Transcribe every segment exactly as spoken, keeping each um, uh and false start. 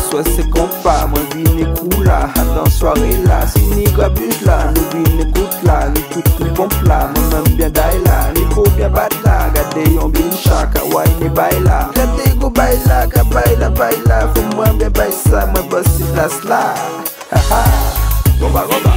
soit c'est compas. Moi vine écoute là, dans soirée là. Si ni grabuse là, nous vine écoute là. Nous tout tout pompe là, moi même bien d'ail là. Ni ko bien bat là, gade yon bin chaka, why ni bail là. Gade go bail là, ka bail là, bail là. Faut moi bien bail ça, moi bossi place là. Ha ha, goba goba.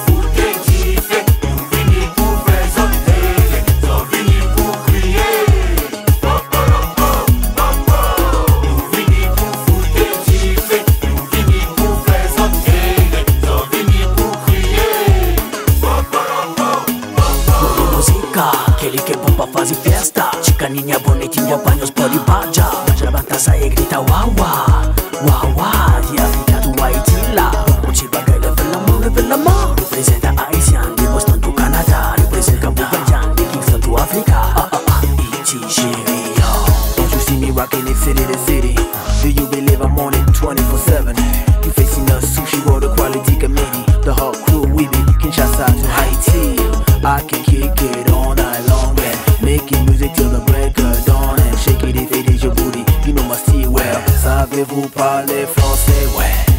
Aquele que é bom pra fazer festa. Chicaninha bonitinha, banhos pode baja. Mas levanta essa e grita wawa, wawa. De África do Haiti lá. Motiva que leva la mão, leva la mão. Representa a Haitian de Boston do Canadá. Representa Campo Verdean de Kingston do África. Ah ah ah, Nigeria. Don't you see me rocking it city to city? Do you believe I'm on it twenty-four seven? You facing us, Sushi World Quality Committee. The whole crew we be Kinshasa to Haiti. I can kick it all night long and making music till the break of dawn and shake it if it is your booty. You know my style well. Savez-vous parler français? Ouais.